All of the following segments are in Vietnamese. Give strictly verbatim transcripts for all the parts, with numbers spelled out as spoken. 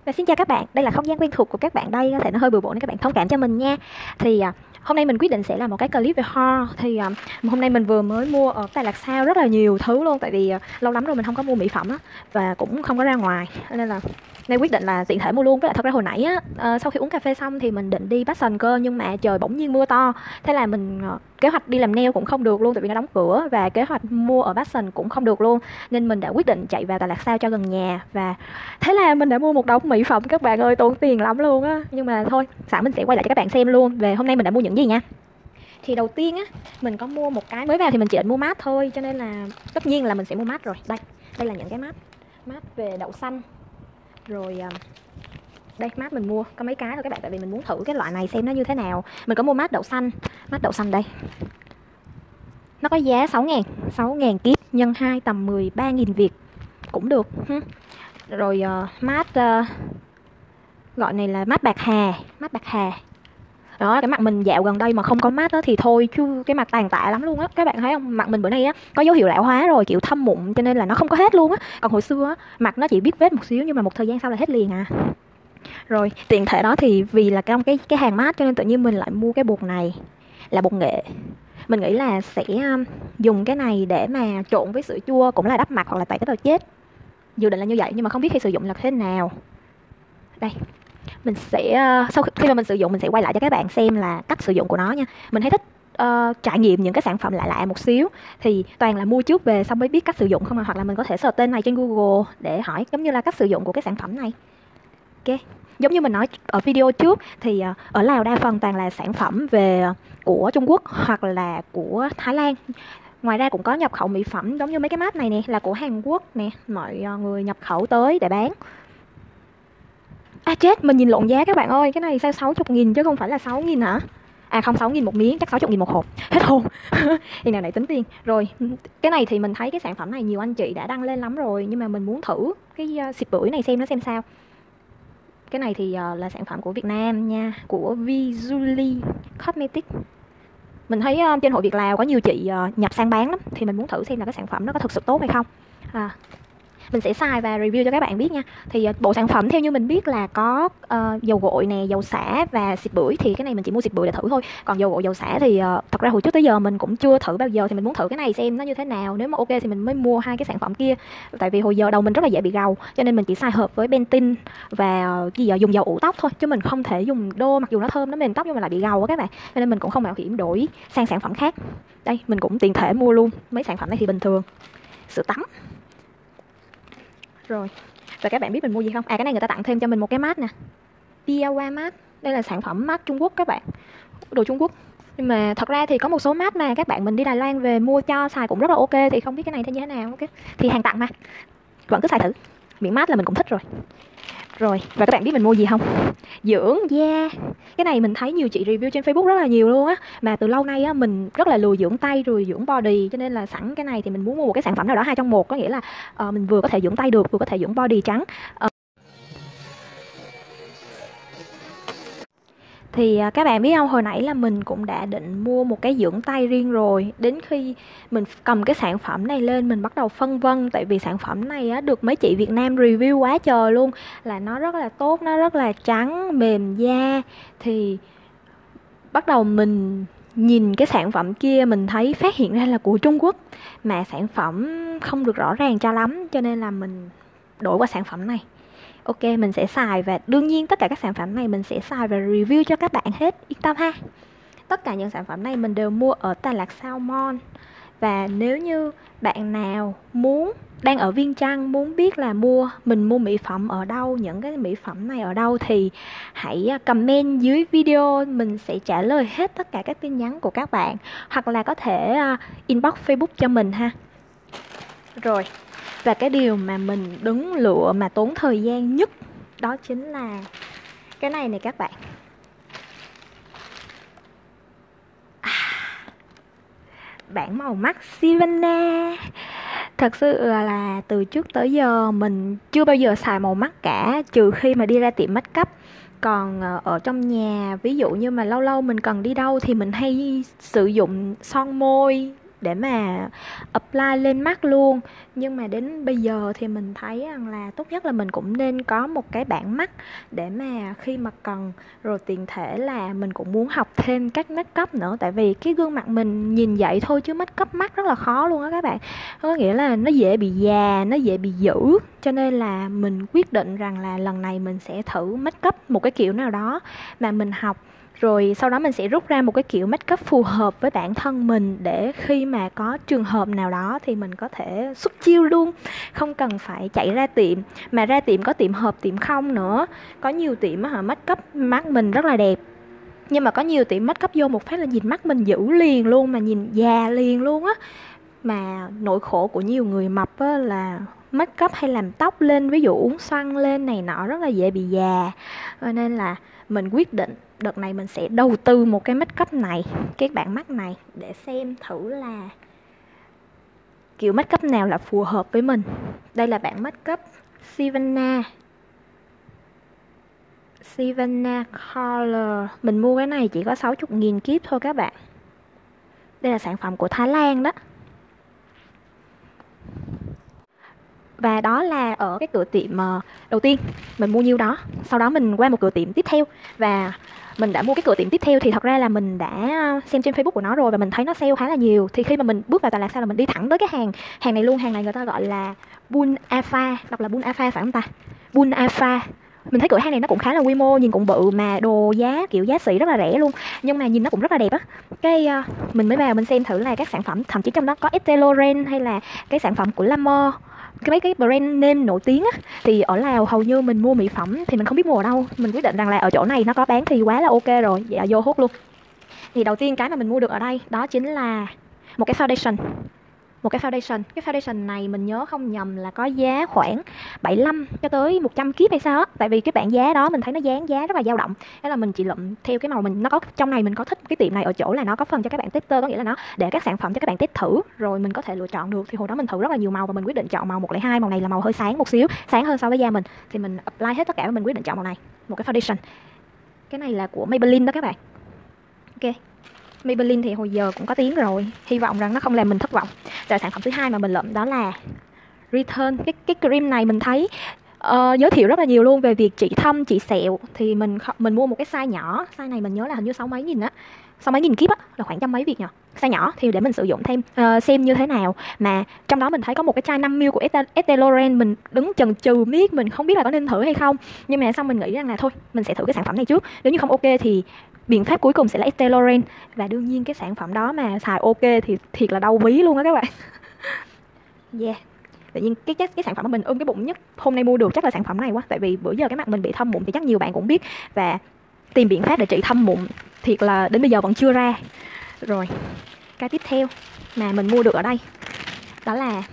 Và xin chào các bạn, đây là không gian quen thuộc của các bạn đây, có thể nó hơi bừa bộn nên các bạn thông cảm cho mình nha. Thì à, hôm nay mình quyết định sẽ làm một cái clip về hoa. Thì à, hôm nay mình vừa mới mua ở Đà Lạt Sao rất là nhiều thứ luôn, tại vì à, lâu lắm rồi mình không có mua mỹ phẩm á, và cũng không có ra ngoài, nên là nên quyết định là tiện thể mua luôn. Với lại thật ra hồi nãy á, à, sau khi uống cà phê xong thì mình định đi Passion cơ, nhưng mà trời bỗng nhiên mưa to, thế là mình à, kế hoạch đi làm nail cũng không được luôn tại vì nó đóng cửa, và kế hoạch mua ở Passion cũng không được luôn, nên mình đã quyết định chạy vào Đà Lạt Sao cho gần nhà. Và thế là mình đã mua một đống mỹ phẩm các bạn ơi, tốn tiền lắm luôn á. Nhưng mà thôi, sẵn mình sẽ quay lại cho các bạn xem luôn về hôm nay mình đã mua những gì nha. Thì đầu tiên á, mình có mua một cái, mới vào thì mình chỉ định mua mát thôi, cho nên là tất nhiên là mình sẽ mua mát rồi. Đây, đây là những cái mát mát về đậu xanh. Rồi à, đây mát mình mua có mấy cái thôi các bạn, tại vì mình muốn thử cái loại này xem nó như thế nào. Mình có mua mát đậu xanh. Mát đậu xanh đây, nó có giá sáu ngàn, sáu ngàn kíp nhân hai tầm mười ba nghìn Việt cũng được. Rồi uh, mát uh, gọi này là mát bạc hà, mát bạc hà. Đó, cái mặt mình dạo gần đây mà không có mát đó thì thôi chứ cái mặt tàn tạ lắm luôn á. Các bạn thấy không, mặt mình bữa nay á có dấu hiệu lão hóa rồi, kiểu thâm mụn, cho nên là nó không có hết luôn á. Còn hồi xưa á, mặt nó chỉ biết vết một xíu nhưng mà một thời gian sau là hết liền à. Rồi tiện thể đó thì vì là trong cái cái hàng mát cho nên tự nhiên mình lại mua cái bột này, là bột nghệ. Mình nghĩ là sẽ um, dùng cái này để mà trộn với sữa chua, cũng là đắp mặt hoặc là tẩy tế bào chết. Dự định là như vậy nhưng mà không biết khi sử dụng là thế nào. Đây, mình sẽ uh, sau khi mà mình sử dụng mình sẽ quay lại cho các bạn xem là cách sử dụng của nó nha. Mình thấy thích uh, trải nghiệm những cái sản phẩm lạ lạ một xíu, thì toàn là mua trước về xong mới biết cách sử dụng không à. Hoặc là mình có thể search tên này trên Google để hỏi giống như là cách sử dụng của cái sản phẩm này. Ok, giống như mình nói ở video trước thì uh, ở Lào đa phần toàn là sản phẩm về uh, của Trung Quốc hoặc là của Thái Lan. Ngoài ra cũng có nhập khẩu mỹ phẩm, giống như mấy cái mát này nè là của Hàn Quốc nè, mọi người nhập khẩu tới để bán. À chết, mình nhìn lộn giá các bạn ơi, cái này sao sáu mươi nghìn chứ không phải là sáu nghìn hả? À không, sáu nghìn một miếng, chắc sáu mươi nghìn một hộp. Hết hồn. Thì nào này tính tiền. Rồi, cái này thì mình thấy cái sản phẩm này nhiều anh chị đã đăng lên lắm rồi, nhưng mà mình muốn thử cái uh, xịt bưởi này xem nó xem sao. Cái này thì uh, là sản phẩm của Việt Nam nha, của Visually Cosmetics. Mình thấy uh, trên hội Việt Lào có nhiều chị uh, nhập sang bán lắm, thì mình muốn thử xem là cái sản phẩm nó có thực sự tốt hay không. À, mình sẽ xài và review cho các bạn biết nha. Thì uh, bộ sản phẩm theo như mình biết là có uh, dầu gội nè, dầu xả và xịt bưởi. Thì cái này mình chỉ mua xịt bưởi để thử thôi. Còn dầu gội, dầu xả thì uh, thật ra hồi trước tới giờ mình cũng chưa thử bao giờ, thì mình muốn thử cái này xem nó như thế nào. Nếu mà ok thì mình mới mua hai cái sản phẩm kia. Tại vì hồi giờ đầu mình rất là dễ bị gầu, cho nên mình chỉ xài hợp với Pantene và uh, gì giờ dùng dầu ủ tóc thôi, chứ mình không thể dùng đô, mặc dù nó thơm nó mềm tóc nhưng mà lại bị gầu á các bạn. Cho nên mình cũng không mạo hiểm đổi sang sản phẩm khác. Đây, mình cũng tiện thể mua luôn mấy sản phẩm này thì bình thường. Sữa tắm. Rồi, và các bạn biết mình mua gì không? À, cái này người ta tặng thêm cho mình một cái mát nè, Piawa mát. Đây là sản phẩm mát Trung Quốc các bạn, đồ Trung Quốc. Nhưng mà thật ra thì có một số mát mà các bạn mình đi Đài Loan về mua cho xài cũng rất là ok. Thì không biết cái này thế như thế nào. Ok, thì hàng tặng mà, vẫn cứ xài thử. Miễn mát là mình cũng thích rồi. Rồi, và các bạn biết mình mua gì không? Dưỡng da. Cái này mình thấy nhiều chị review trên Facebook rất là nhiều luôn á. Mà từ lâu nay á, mình rất là lười dưỡng tay rồi dưỡng body, cho nên là sẵn cái này thì mình muốn mua một cái sản phẩm nào đó hai trong một. Có nghĩa là uh, mình vừa có thể dưỡng tay được, vừa có thể dưỡng body trắng. uh, Thì à, các bạn biết không, hồi nãy là mình cũng đã định mua một cái dưỡng tay riêng rồi. Đến khi mình cầm cái sản phẩm này lên mình bắt đầu phân vân. Tại vì sản phẩm này á, được mấy chị Việt Nam review quá trời luôn, là nó rất là tốt, nó rất là trắng, mềm da. Thì bắt đầu mình nhìn cái sản phẩm kia mình thấy phát hiện ra là của Trung Quốc, mà sản phẩm không được rõ ràng cho lắm, cho nên là mình đổi qua sản phẩm này. Ok, mình sẽ xài và đương nhiên tất cả các sản phẩm này mình sẽ xài và review cho các bạn hết, yên tâm ha. Tất cả những sản phẩm này mình đều mua ở Đà Lạt Salmon. Và nếu như bạn nào muốn đang ở Viêng Chăn, muốn biết là mua mình mua mỹ phẩm ở đâu, những cái mỹ phẩm này ở đâu, thì hãy comment dưới video, mình sẽ trả lời hết tất cả các tin nhắn của các bạn, hoặc là có thể inbox Facebook cho mình ha. Rồi, và cái điều mà mình đứng lựa mà tốn thời gian nhất đó chính là cái này này các bạn. À, bảng màu mắt Sivana. Thật sự là từ trước tới giờ mình chưa bao giờ xài màu mắt cả, trừ khi mà đi ra tiệm make up. Còn ở trong nhà, ví dụ như mà lâu lâu mình cần đi đâu thì mình hay sử dụng son môi để mà apply lên mắt luôn. Nhưng mà đến bây giờ thì mình thấy rằng là tốt nhất là mình cũng nên có một cái bảng mắt để mà khi mà cần. Rồi tiền thể là mình cũng muốn học thêm cách make up nữa, tại vì cái gương mặt mình nhìn vậy thôi chứ make up mắt rất là khó luôn á các bạn. Có nghĩa là nó dễ bị già, nó dễ bị dữ, cho nên là mình quyết định rằng là lần này mình sẽ thử make up một cái kiểu nào đó mà mình học, rồi sau đó mình sẽ rút ra một cái kiểu make up phù hợp với bản thân mình, để khi mà có trường hợp nào đó thì mình có thể xuất chiêu luôn, không cần phải chạy ra tiệm. Mà ra tiệm có tiệm hợp tiệm không nữa. Có nhiều tiệm á, make up mắt mình rất là đẹp, nhưng mà có nhiều tiệm make up vô một phát là nhìn mắt mình dữ liền luôn, mà nhìn già liền luôn á. Mà nỗi khổ của nhiều người mập á là make up hay làm tóc lên, ví dụ uốn xoăn lên này nọ, rất là dễ bị già. Cho nên là mình quyết định đợt này mình sẽ đầu tư một cái make up này, cái bạn mắt này, để xem thử là kiểu make up nào là phù hợp với mình. Đây là bạn make up Sivana Sivana Color. Mình mua cái này chỉ có sáu mươi nghìn kíp thôi các bạn. Đây là sản phẩm của Thái Lan đó. Và đó là ở cái cửa tiệm đầu tiên mình mua nhiêu đó. Sau đó mình qua một cửa tiệm tiếp theo, và mình đã mua cái cửa tiệm tiếp theo thì thật ra là mình đã xem trên Facebook của nó rồi, và mình thấy nó sale khá là nhiều. Thì khi mà mình bước vào Đà Lạt sao là mình đi thẳng tới cái hàng hàng này luôn. Hàng này người ta gọi là Bun Afa, đọc là Bun Afa phải không ta? Bun Afa. Mình thấy cửa hàng này nó cũng khá là quy mô, nhìn cũng bự, mà đồ giá kiểu giá sỉ rất là rẻ luôn, nhưng mà nhìn nó cũng rất là đẹp á. Cái uh, mình mới vào mình xem thử là các sản phẩm, thậm chí trong đó có Estée Lauren hay là cái sản phẩm của Lamor, cái mấy cái brand name nổi tiếng á. Thì ở Lào hầu như mình mua mỹ phẩm thì mình không biết mua ở đâu, mình quyết định rằng là ở chỗ này nó có bán thì quá là ok rồi, vậy là vô hút luôn. Thì đầu tiên cái mà mình mua được ở đây đó chính là một cái foundation. Một cái foundation. Cái foundation này mình nhớ không nhầm là có giá khoảng bảy mươi lăm cho tới một trăm kíp hay sao á. Tại vì cái bảng giá đó mình thấy nó dán giá rất là dao động. Thế là mình chỉ lụm theo cái màu mình. Nó có trong này mình có thích cái tiệm này ở chỗ là nó có phần cho các bạn tester, có nghĩa là nó để các sản phẩm cho các bạn test thử, rồi mình có thể lựa chọn được. Thì hồi đó mình thử rất là nhiều màu và mình quyết định chọn màu một không hai. Màu này là màu hơi sáng một xíu, sáng hơn so với da mình. Thì mình apply hết tất cả và mình quyết định chọn màu này. Một cái foundation. Cái này là của Maybelline đó các bạn. Ok. Maybelline thì hồi giờ cũng có tiếng rồi, hy vọng rằng nó không làm mình thất vọng. Rồi sản phẩm thứ hai mà mình lượm đó là Return. Cái cái cream này mình thấy uh, giới thiệu rất là nhiều luôn về việc trị thâm, trị sẹo. Thì mình mình mua một cái size nhỏ, size này mình nhớ là hình như sáu mấy nghìn á, sáu mấy nghìn kíp á, là khoảng trăm mấy Việt nhỉ. Size nhỏ thì để mình sử dụng thêm uh, xem như thế nào. Mà trong đó mình thấy có một cái chai năm mi li lít của Estée Lauren, mình đứng chần chừ miết, mình không biết là có nên thử hay không. Nhưng mà xong mình nghĩ rằng là thôi, mình sẽ thử cái sản phẩm này trước. Nếu như không ok thì biện pháp cuối cùng sẽ là Estée Lauren. Và đương nhiên cái sản phẩm đó mà xài ok thì thiệt là đau ví luôn á các bạn. Yeah. Tự nhiên cái, cái cái sản phẩm mà mình ưng cái bụng nhất hôm nay mua được chắc là sản phẩm này quá. Tại vì bữa giờ cái mặt mình bị thâm mụn thì chắc nhiều bạn cũng biết, và tìm biện pháp để trị thâm mụn thiệt là đến bây giờ vẫn chưa ra. Rồi cái tiếp theo mà mình mua được ở đây đó là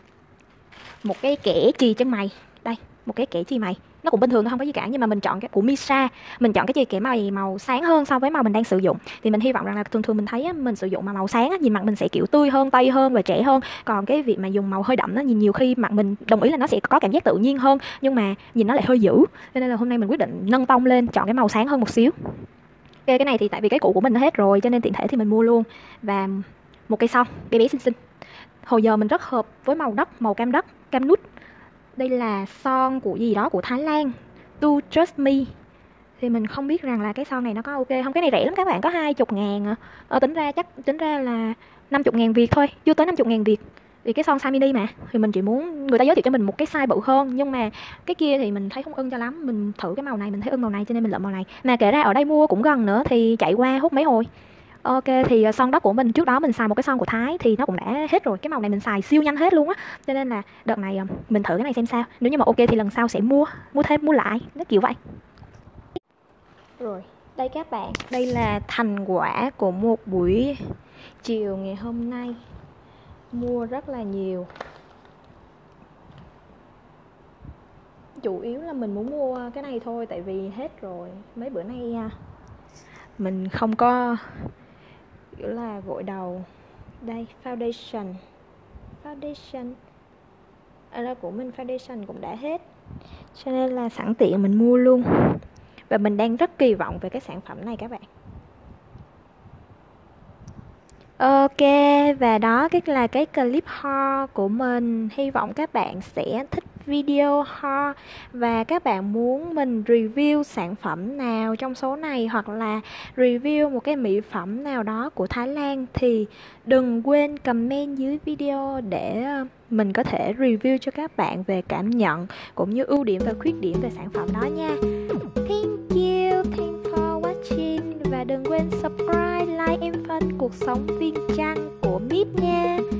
một cái kẻ chì chân mày. Đây, một cái kẻ chì mày. Nó cũng bình thường thôi, không có gì cả, nhưng mà mình chọn cái của Misa. Mình chọn cái chì kẻ mày màu sáng hơn so với màu mình đang sử dụng. Thì mình hy vọng rằng là thường thường mình thấy á, mình sử dụng mà màu sáng á, nhìn mặt mình sẽ kiểu tươi hơn, tây hơn và trẻ hơn. Còn cái việc mà dùng màu hơi đậm nó nhìn nhiều khi mặt mình, đồng ý là nó sẽ có cảm giác tự nhiên hơn, nhưng mà nhìn nó lại hơi dữ. Cho nên là hôm nay mình quyết định nâng tông lên, chọn cái màu sáng hơn một xíu. Okay, cái này thì tại vì cái cũ của mình nó hết rồi cho nên tiện thể thì mình mua luôn. Và một cây son bé bé xinh xinh. Hồi giờ mình rất hợp với màu đất, màu cam đất, cam nút. Đây là son của gì đó của Thái Lan, To Trust Me. Thì mình không biết rằng là cái son này nó có ok không. Cái này rẻ lắm các bạn, có hai mươi ngàn à. Ờ, tính ra chắc tính ra là năm mươi ngàn Việt thôi, chưa tới năm mươi ngàn Việt. Vì cái son size mini mà. Thì mình chỉ muốn người ta giới thiệu cho mình một cái size bự hơn. Nhưng mà cái kia thì mình thấy không ưng cho lắm. Mình thử cái màu này, mình thấy ưng màu này cho nên mình lượm màu này. Mà kể ra ở đây mua cũng gần nữa thì chạy qua hút mấy hồi. Ok, thì son đất của mình trước đó mình xài một cái son của Thái thì nó cũng đã hết rồi. Cái màu này mình xài siêu nhanh hết luôn á. Cho nên là đợt này mình thử cái này xem sao. Nếu như mà ok thì lần sau sẽ mua, mua thêm, mua lại, nó kiểu vậy. Rồi, đây các bạn, đây là thành quả của một buổi chiều ngày hôm nay. Mua rất là nhiều. Chủ yếu là mình muốn mua cái này thôi, tại vì hết rồi. Mấy bữa nay mình không có kiểu là gội đầu. Đây, foundation. Foundation ở đây của mình foundation cũng đã hết, cho nên là sẵn tiện mình mua luôn. Và mình đang rất kỳ vọng về cái sản phẩm này các bạn. Ok, và đó cái là cái clip ho của mình. Hy vọng các bạn sẽ thích video ho và các bạn muốn mình review sản phẩm nào trong số này hoặc là review một cái mỹ phẩm nào đó của Thái Lan thì đừng quên comment dưới video để ờ, mình có thể review cho các bạn về cảm nhận cũng như ưu điểm và khuyết điểm về sản phẩm đó nha. Thank you, thanks for watching và đừng quên subscribe, like em phân cuộc sống viên trăng của Mít nha.